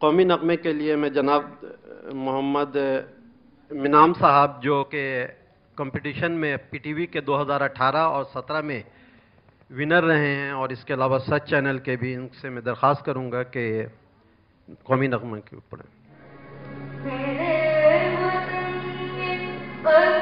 कौमी नगमे के लिए मैं जनाब मोहम्मद मिनाम साहब जो कि कंपटीशन में पीटीवी के 2018 और 17 में विनर रहे हैं और इसके अलावा सच चैनल के भी, इनसे मैं दरख्वास्त करूंगा कि कौमी नगमे के ऊपर